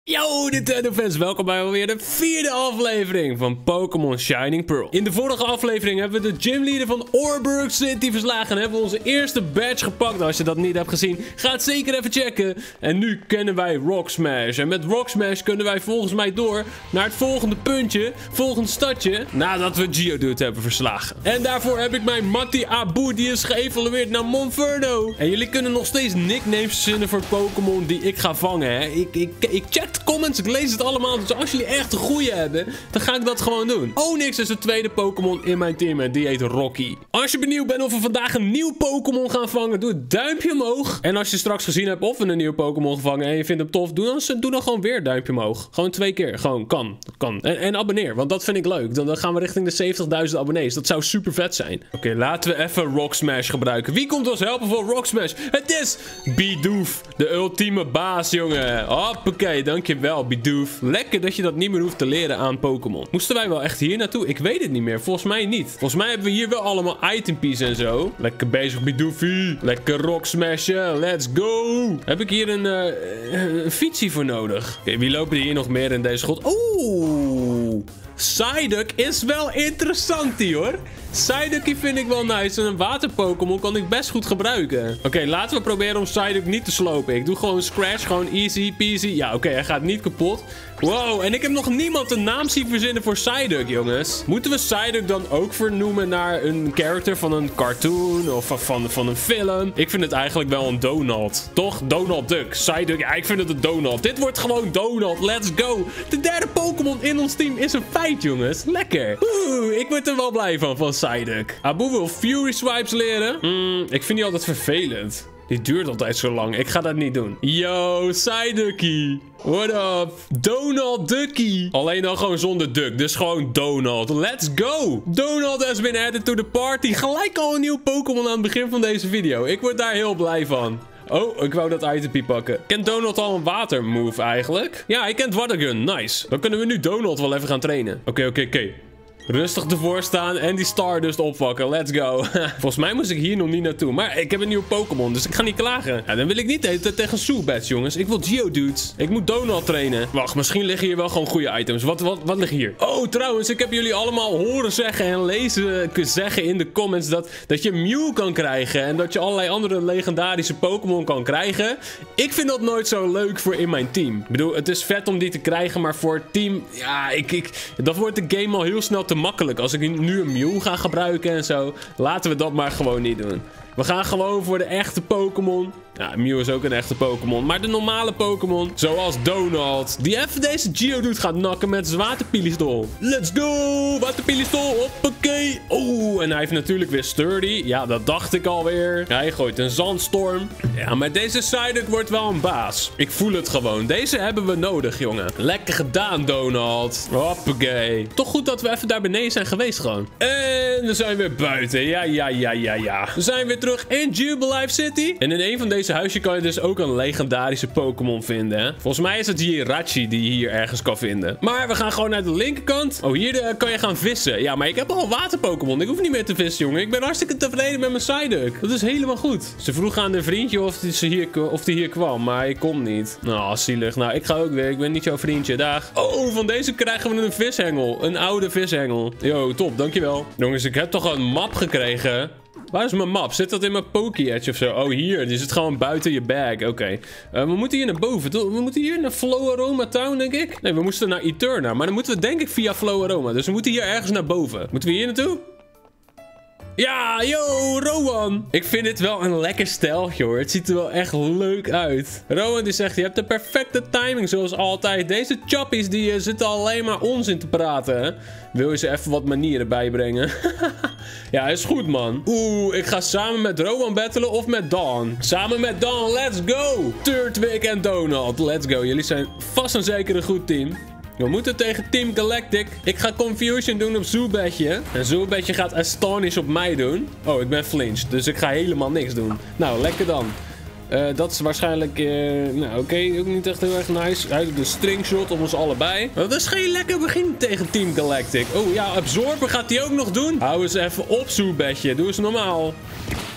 Yo, Nintendo-fans, welkom bij alweer de vierde aflevering van Pokémon Shining Pearl. In de vorige aflevering hebben we de gymleader van Oreburgh City verslagen en hebben we onze eerste badge gepakt. Als je dat niet hebt gezien, ga het zeker even checken. En nu kennen wij Rock Smash. En met Rock Smash kunnen wij volgens mij door naar het volgende puntje, volgende stadje, nadat we Geodude hebben verslagen. En daarvoor heb ik mijn Matty Abu, die is geëvalueerd naar Monferno. En jullie kunnen nog steeds nicknames verzinnen voor Pokémon die ik ga vangen, hè. Ik check de comments, ik lees het allemaal. Dus als jullie echt een goeie hebben, dan ga ik dat gewoon doen. Onyx is de tweede Pokémon in mijn team en die heet Rocky. Als je benieuwd bent of we vandaag een nieuw Pokémon gaan vangen, doe het duimpje omhoog. En als je straks gezien hebt of we een nieuw Pokémon gevangen en je vindt hem tof, doe dan gewoon weer duimpje omhoog. Gewoon 2 keer. Gewoon, kan. En abonneer, want dat vind ik leuk. Dan gaan we richting de 70.000 abonnees. Dat zou super vet zijn. Oké, laten we even Rock Smash gebruiken. Wie komt ons helpen voor Rock Smash? Het is Bidoof, de ultieme baas, jongen. Hoppakee, dankjewel, Bidoof. Lekker dat je dat niet meer hoeft te leren aan Pokémon. Moesten wij wel echt hier naartoe? Ik weet het niet meer. Volgens mij niet. Volgens mij hebben we hier wel allemaal itempies en zo. Lekker bezig, Bidoofie. Lekker Rock Smashen. Let's go. Heb ik hier een fietsie voor nodig? Oké, wie lopen hier nog meer in deze schot? Oeh. Psyduck is wel interessant, hoor. Psyduck vind ik wel nice. En een water-Pokémon kan ik best goed gebruiken. Oké, laten we proberen om Psyduck niet te slopen. Ik doe gewoon Scratch, gewoon easy peasy. Ja, oké, hij gaat niet kapot. Wow, en ik heb nog niemand een naam zien verzinnen voor Psyduck, jongens. Moeten we Psyduck dan ook vernoemen naar een character van een cartoon of van een film? Ik vind het eigenlijk wel een Donald. Toch? Donald Duck. Psyduck, ja, ik vind het een Donald. Dit wordt gewoon Donald. Let's go. De derde Pokémon in ons team is een feit, jongens. Lekker. Oeh, ik word er wel blij van Psyduck. Abu wil Fury Swipes leren. Ik vind die altijd vervelend. Die duurt altijd zo lang. Ik ga dat niet doen. Yo, Psyduckie. What up? Donald Duckie. Alleen dan gewoon zonder Duck. Dus gewoon Donald. Let's go. Donald has been added to the party. Gelijk al een nieuw Pokémon aan het begin van deze video. Ik word daar heel blij van. Oh, ik wou dat itempie pakken. Kent Donald al een watermove eigenlijk? Ja, hij kent Watergun. Nice. Dan kunnen we nu Donald wel even gaan trainen. Oké. Rustig ervoor staan en die Stardust oppakken. Let's go. Volgens mij moest ik hier nog niet naartoe. Maar ik heb een nieuwe Pokémon, dus ik ga niet klagen. Ja, dan wil ik niet eten tegen Zubat, jongens. Ik wil Geodudes. Ik moet Donald trainen. Wacht, misschien liggen hier wel gewoon goede items. Wat ligt hier? Oh, trouwens, ik heb jullie allemaal horen zeggen en lezen zeggen in de comments dat je Mew kan krijgen. En dat je allerlei andere legendarische Pokémon kan krijgen. Ik vind dat nooit zo leuk voor in mijn team. Ik bedoel, het is vet om die te krijgen, maar voor het team... Ja, dat wordt de game al heel snel te makkelijk. Als ik nu een Mew ga gebruiken en zo, laten we dat maar gewoon niet doen. We gaan gewoon voor de echte Pokémon. Ja, Mew is ook een echte Pokémon. Maar de normale Pokémon, zoals Donald, die even deze Geodude gaat nakken met zijn waterpistool. Let's go! Waterpistool, hoppakee. Oh, en hij heeft natuurlijk weer Sturdy. Ja, dat dacht ik alweer. Hij gooit een zandstorm. Ja, maar deze Psyduck wordt wel een baas. Ik voel het gewoon. Deze hebben we nodig, jongen. Lekker gedaan, Donald. Hoppakee. Toch goed dat we even daar beneden zijn geweest gewoon. En we zijn weer buiten. Ja. We zijn weer terug in Jubilife City. En in een van deze huisje kan je dus ook een legendarische Pokémon vinden, hè? Volgens mij is het Jirachi die je hier ergens kan vinden. Maar we gaan gewoon naar de linkerkant. Oh, hier kan je gaan vissen. Ja, maar ik heb al water-Pokémon. Ik hoef niet meer te vissen, jongen. Ik ben hartstikke tevreden met mijn Psyduck. Dat is helemaal goed. Ze vroeg aan de vriendje of die hier kwam, maar hij komt niet. Nou, zielig. Nou, ik ga ook weer. Ik ben niet jouw vriendje. Dag. Oh, van deze krijgen we een vishengel. Een oude vishengel. Yo, top. Dankjewel. Jongens, ik heb toch een map gekregen. Waar is mijn map? Zit dat in mijn Pokédex of zo? Oh, hier. Die zit gewoon buiten je bag. Oké. We moeten hier naar boven. We moeten hier naar Floaroma Town, denk ik. Nee, we moesten naar Eterna. Maar dan moeten we denk ik via Floaroma. Dus we moeten hier ergens naar boven. Moeten we hier naartoe? Ja, yo, Rowan. Ik vind dit wel een lekker steltje, hoor. Het ziet er wel echt leuk uit. Rowan die zegt, je hebt de perfecte timing, zoals altijd. Deze choppies die zitten alleen maar onzin te praten, hè? Wil je ze even wat manieren bijbrengen? Ja, is goed, man. Oeh, ik ga samen met Rowan battelen of met Dawn. Samen met Dawn, let's go. Turtwig en Donald, let's go. Jullie zijn vast en zeker een goed team. We moeten tegen Team Galactic. Ik ga Confusion doen op Zubatje. En Zubatje gaat Astonish op mij doen. Oh, ik ben flinched. Dus ik ga helemaal niks doen. Nou, lekker dan. Dat is waarschijnlijk... nou, oké. Ook niet echt heel erg nice. Hij doet een stringshot om ons allebei. Dat is geen lekker begin tegen Team Galactic. Oh ja, Absorber gaat hij ook nog doen. Hou eens even op, Zubatje. Doe eens normaal.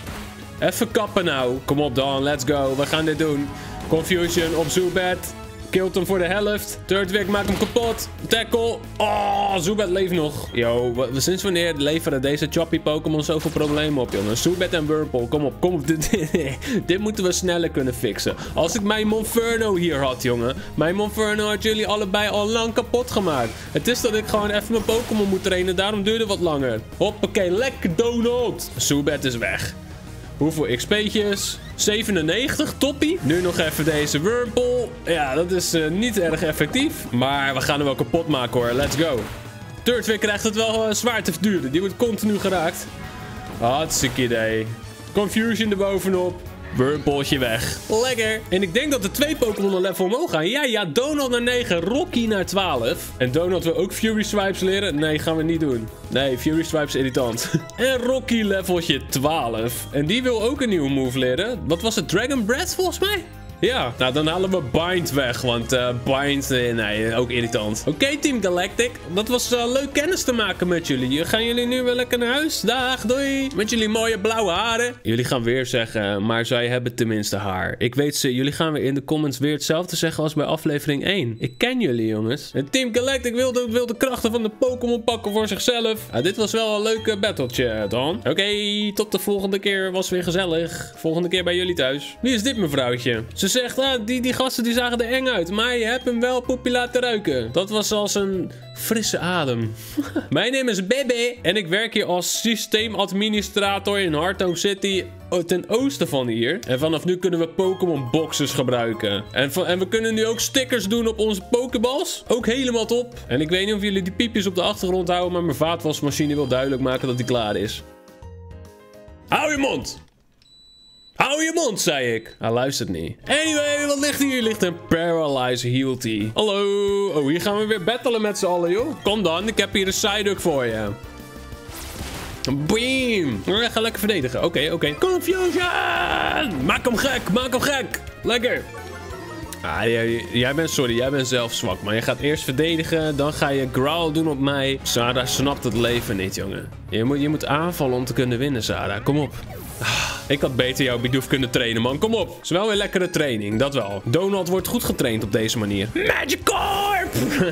Even kappen nou. Kom op dan, let's go. We gaan dit doen. Confusion op Zubat. killt hem voor de helft. Turtwig maakt hem kapot. Tackle. Oh, Zubat leeft nog. Yo, sinds wanneer leveren deze choppy Pokémon zoveel problemen op, jongen? Zubat en Whirlpool, kom op, kom op. Dit moeten we sneller kunnen fixen. Als ik mijn Monferno hier had, jongen. Mijn Monferno had jullie allebei al lang kapot gemaakt. Het is dat ik gewoon even mijn Pokémon moet trainen, daarom duurde het wat langer. Hoppakee, lekker Donald. Zubat is weg. Hoeveel XP'tjes? 97, toppie. Nu nog even deze Whirlpool. Ja, dat is niet erg effectief. Maar we gaan hem wel kapot maken hoor. Let's go. Turtwig krijgt het wel zwaar te verduren. Die wordt continu geraakt. Hartstikke idee. Confusion erbovenop. Whirlpooltje weg. Lekker. En ik denk dat de 2 Pokémon een level omhoog gaan. Ja, Donald naar 9, Rocky naar 12. En Donald wil ook Fury Swipes leren. Nee, gaan we niet doen. Nee, Fury Swipes irritant. En Rocky leveltje 12. En die wil ook een nieuwe move leren. Wat was het? Dragon Breath volgens mij? Ja, nou dan halen we Bind weg, want Bind, nee, ook irritant. Oké, Team Galactic, dat was leuk kennis te maken met jullie. Gaan jullie nu weer lekker naar huis? Dag, doei. Met jullie mooie blauwe haren. Jullie gaan weer zeggen, maar zij hebben tenminste haar. Ik weet ze, jullie gaan weer in de comments weer hetzelfde zeggen als bij aflevering 1. Ik ken jullie, jongens. En Team Galactic wil de krachten van de Pokémon pakken voor zichzelf. Dit was wel een leuk battletje, dan. Oké, tot de volgende keer. Was weer gezellig. Volgende keer bij jullie thuis. Wie is dit mevrouwtje? Ze zegt, die gasten die zagen er eng uit. Maar je hebt hem wel poepie laten ruiken. Dat was als een frisse adem. Mijn naam is Bebe. En ik werk hier als systeemadministrator in Hardtome City. Ten oosten van hier. En vanaf nu kunnen we Pokémon boxes gebruiken. En we kunnen nu ook stickers doen op onze Pokéballs. Ook helemaal top. En ik weet niet of jullie die piepjes op de achtergrond houden. Maar mijn vaatwasmachine wil duidelijk maken dat die klaar is. Hou je mond! Hou je mond, zei ik. Hij luistert niet. Anyway, wat ligt hier? Hier ligt een Paralyze Heal Tea. Hallo. Oh, hier gaan we weer battelen met z'n allen, joh. Kom dan, ik heb hier een Psyduck voor je. Beam. Ga lekker verdedigen. Oké. Confusion! Maak hem gek. Lekker. Jij bent zelf zwak, maar je gaat eerst verdedigen, dan ga je growl doen op mij. Sarah snapt het leven niet, jongen. Je moet aanvallen om te kunnen winnen, Sarah. Kom op. Ik had beter jouw Bidoof kunnen trainen, man. Kom op. Het is wel een lekkere training, dat wel. Donald wordt goed getraind op deze manier. Magikarp!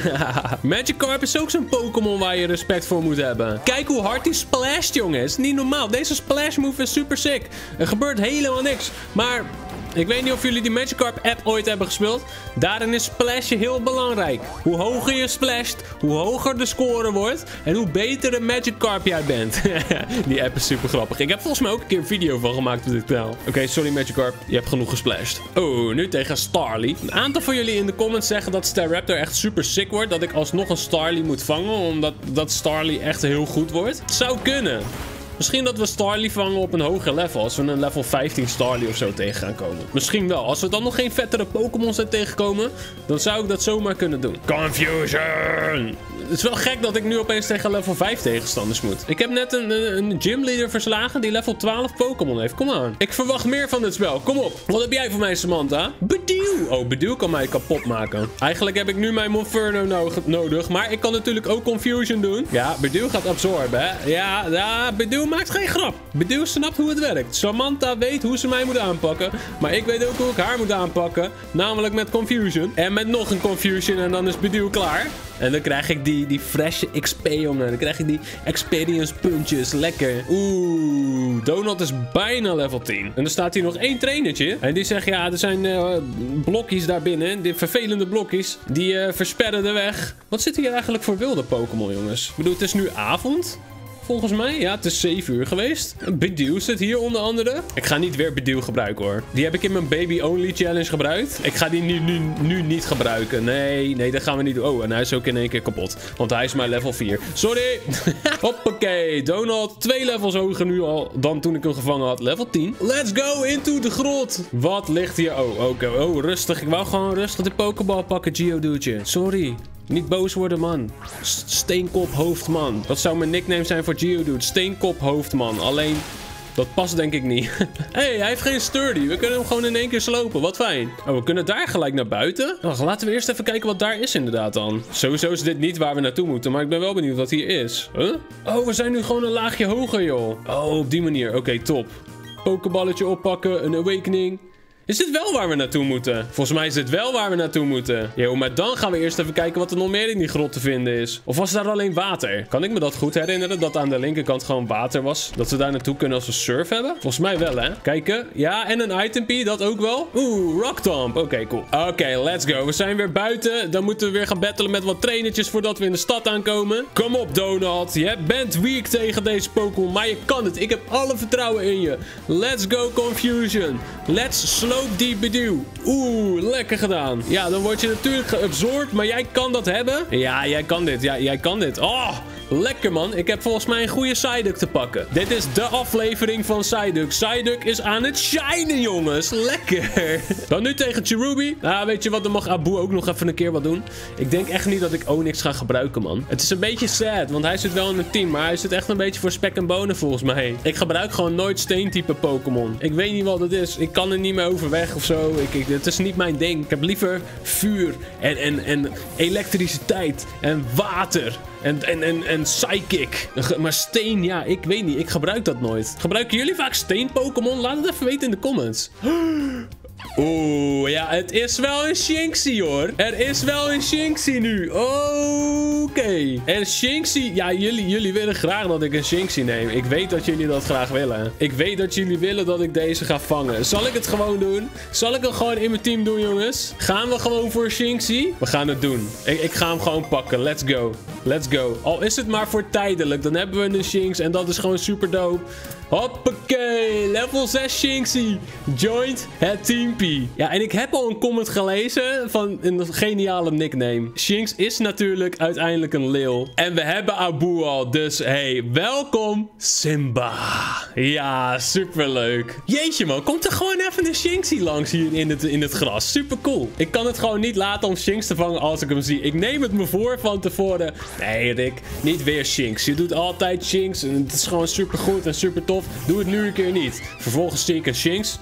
Magikarp is ook zo'n Pokémon waar je respect voor moet hebben. Kijk hoe hard die splasht, jongen. Het is niet normaal. Deze splash move is super sick. Er gebeurt helemaal niks. Maar ik weet niet of jullie die Magikarp app ooit hebben gespeeld. Daarin is splashen heel belangrijk. Hoe hoger je splasht, hoe hoger de score wordt. En hoe beter de Magikarp jij bent. Die app is super grappig. Ik heb volgens mij ook een keer een video van gemaakt op dit kanaal. Oké, sorry Magikarp. Je hebt genoeg gesplashed. Oh, nu tegen Starly. Een aantal van jullie in de comments zeggen dat Staraptor echt super sick wordt. Dat ik alsnog een Starly moet vangen. Omdat Starly echt heel goed wordt. Het zou kunnen. Misschien dat we Starly vangen op een hoger level. Als we een level 15 Starly of zo tegen gaan komen. Misschien wel. Als we dan nog geen vettere Pokémon zijn tegenkomen, dan zou ik dat zomaar kunnen doen. Confusion! Het is wel gek dat ik nu opeens tegen level 5 tegenstanders moet. Ik heb net een gymleader verslagen die level 12 Pokémon heeft. Kom aan. Ik verwacht meer van dit spel. Kom op. Wat heb jij voor mij, Samantha? Bedew. Oh, Bedew kan mij kapot maken. Eigenlijk heb ik nu mijn Monferno nodig. Maar ik kan natuurlijk ook Confusion doen. Ja, Bedew gaat absorben, hè. Ja, Bedew maakt geen grap. Bedew snapt hoe het werkt. Samantha weet hoe ze mij moet aanpakken. Maar ik weet ook hoe ik haar moet aanpakken. Namelijk met Confusion. En met nog een Confusion en dan is Bedew klaar. En dan krijg ik die fresh XP, jongen. Dan krijg ik die experience puntjes. Lekker. Oeh, Donald is bijna level 10. En er staat hier nog 1 trainertje. En die zegt, ja, er zijn blokjes daarbinnen. Die vervelende blokjes. Die versperren de weg. Wat zit hier eigenlijk voor wilde Pokémon, jongens? Ik bedoel, het is nu avond. Volgens mij. Ja, het is 7 uur geweest. Bedew zit hier onder andere. Ik ga niet weer Bedew gebruiken, hoor. Die heb ik in mijn Baby Only Challenge gebruikt. Ik ga die nu niet gebruiken. Nee, dat gaan we niet doen. Oh, en hij is ook in één keer kapot. Want hij is maar level 4. Sorry. Hoppakee. Donald 2 levels hoger nu al dan toen ik hem gevangen had. Level 10. Let's go into de grot. Wat ligt hier? Oh, oké. Oh, rustig. Ik wou gewoon rustig de Pokéball pakken, Geodudeje. Sorry. Niet boos worden, man. Steenkop hoofdman. Dat zou mijn nickname zijn voor Geodude. Steenkop hoofdman. Alleen, dat past denk ik niet. Hé, hij heeft geen sturdy. We kunnen hem gewoon in één keer slopen. Wat fijn. Oh, we kunnen daar gelijk naar buiten. Oh, laten we eerst even kijken wat daar is inderdaad dan. Sowieso is dit niet waar we naartoe moeten. Maar ik ben wel benieuwd wat hier is. Huh? Oh, we zijn nu gewoon een laagje hoger, joh. Oh, op die manier. Oké, top. Pokeballetje oppakken. Een awakening. Is dit wel waar we naartoe moeten? Volgens mij is dit wel waar we naartoe moeten. Yo, maar dan gaan we eerst even kijken wat er nog meer in die grot te vinden is. Of was daar alleen water? Kan ik me dat goed herinneren? Dat aan de linkerkant gewoon water was? Dat we daar naartoe kunnen als we surf hebben? Volgens mij wel, hè? Kijken. Ja, en een itempie, dat ook wel. Oeh, rock tomb. Oké, cool. Oké, let's go. We zijn weer buiten. Dan moeten we weer gaan battelen met wat trainertjes voordat we in de stad aankomen. Kom op, Donald. Je bent weak tegen deze Pokémon, maar je kan het. Ik heb alle vertrouwen in je. Let's go, Confusion. Let's slope die Bedew. Oeh, lekker gedaan. Ja, dan word je natuurlijk geabsorbed, maar jij kan dat hebben. Ja, jij kan dit. Ja, jij kan dit. Oh, lekker man. Ik heb volgens mij een goede Psyduck te pakken. Dit is de aflevering van Psyduck. Psyduck is aan het shinen, jongens. Lekker. Dan nu tegen Cherubi. Nou, weet je wat? Dan mag Abu ook nog even een keer wat doen. Ik denk echt niet dat ik Onix ga gebruiken, man. Het is een beetje sad, want hij zit wel in een team. Maar hij zit echt een beetje voor spek en bonen, volgens mij. Ik gebruik gewoon nooit steentype Pokémon. Ik weet niet wat het is. Ik kan er niet meer overweg of zo. Het is niet mijn ding. Ik heb liever vuur en elektriciteit en water. En psychic. Maar steen, ja, ik weet niet. Ik gebruik dat nooit. Gebruiken jullie vaak steen-Pokémon? Laat het even weten in de comments. Oeh, ja, het is wel een Shinxie, hoor. Er is wel een Shinxie nu. Oké. En Shinxie, ja, jullie willen graag dat ik een Shinxie neem. Ik weet dat jullie dat graag willen. Ik weet dat jullie willen dat ik deze ga vangen. Zal ik het gewoon doen? Zal ik het gewoon in mijn team doen, jongens? Gaan we gewoon voor Shinxie? We gaan het doen. Ik ga hem gewoon pakken. Let's go. Let's go. Al is het maar voor tijdelijk. Dan hebben we een Shinx en dat is gewoon super dope. Hoppakee, level 6 Shinxie. Joint het teampie. Ja, en ik heb al een comment gelezen van een geniale nickname. Shinx is natuurlijk uiteindelijk een leeuw. En we hebben Abu al, dus hey, welkom Simba. Ja, superleuk. Jeetje man, komt er gewoon even een Shinxie langs hier in het gras. Super cool. Ik kan het gewoon niet laten om Shinx te vangen als ik hem zie. Ik neem het me voor van tevoren. Nee Rick, niet weer Shinx. Je doet altijd Shinx en het is gewoon super goed en super tof. Doe het nu een keer niet. Vervolgens zie ik een Shinx.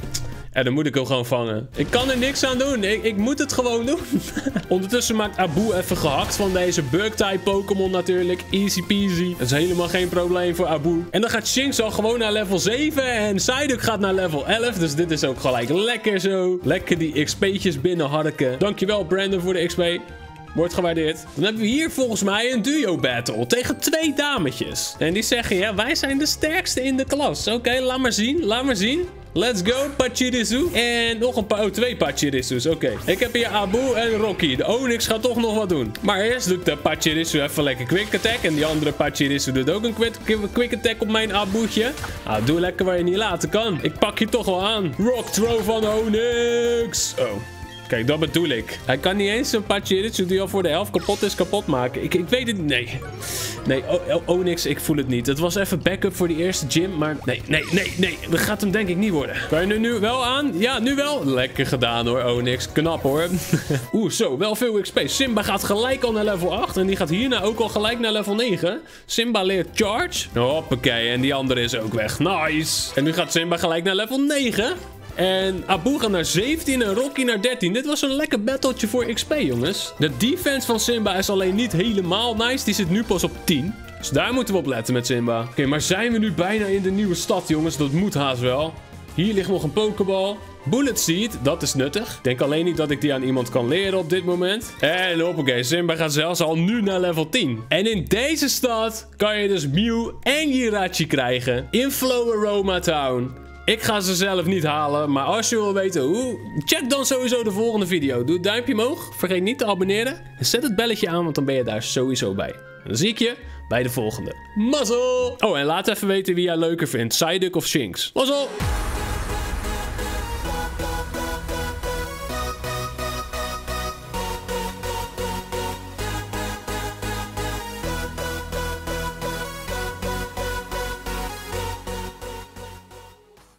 En dan moet ik hem gewoon vangen. Ik kan er niks aan doen. Ik moet het gewoon doen. Ondertussen maakt Abu even gehakt van deze bug-type Pokémon natuurlijk. Easy peasy. Dat is helemaal geen probleem voor Abu. En dan gaat Shinx al gewoon naar level 7. En Psyduck gaat naar level 11. Dus dit is ook gelijk lekker zo. Lekker die XP'tjes binnenharken. Dankjewel Brandon voor de XP. Wordt gewaardeerd. Dan hebben we hier volgens mij een duo battle tegen 2 dametjes. En die zeggen, ja, wij zijn de sterkste in de klas. Oké, laat maar zien. Laat maar zien. Let's go, Pachirisu. En nog een paar, 2 Pachirisus. Oké. Ik heb hier Abu en Rocky. De Onix gaat toch nog wat doen. Maar eerst doet de Pachirisu even lekker quick attack. En die andere Pachirisu doet ook een quick attack op mijn Abu'tje. Ah, doe lekker waar je niet laten kan. Ik pak je toch wel aan. Rock throw van Onix. Oh. Kijk, dat bedoel ik. Hij kan niet eens een Pachirisu die al voor de helft kapot is, kapot maken. Ik weet het niet. Nee. Nee, Onix, ik voel het niet. Het was even backup voor die eerste gym, maar nee. Dat gaat hem denk ik niet worden. Kan je nu wel aan? Ja, nu wel. Lekker gedaan hoor, Onix. Knap hoor. Oeh, zo, wel veel XP. Simba gaat gelijk al naar level 8 en die gaat hierna ook al gelijk naar level 9. Simba leert charge. Hoppakee, en die andere is ook weg. Nice. En nu gaat Simba gelijk naar level 9. En Abu gaat naar 17 en Rocky naar 13. Dit was een lekker battletje voor XP, jongens. De defense van Simba is alleen niet helemaal nice. Die zit nu pas op 10. Dus daar moeten we op letten met Simba. Oké, maar zijn we nu bijna in de nieuwe stad, jongens? Dat moet haast wel. Hier ligt nog een Pokéball. Bullet Seed, dat is nuttig. Ik denk alleen niet dat ik die aan iemand kan leren op dit moment. En hoppakee, Simba gaat zelfs al nu naar level 10. En in deze stad kan je dus Mew en Jirachi krijgen. In Floaroma Town. Ik ga ze zelf niet halen, maar als je wil weten hoe, check dan sowieso de volgende video. Doe het duimpje omhoog, vergeet niet te abonneren en zet het belletje aan, want dan ben je daar sowieso bij. Dan zie ik je bij de volgende. Mazzel! Oh, en laat even weten wie jij leuker vindt, Psyduck of Shinx. Mazzel!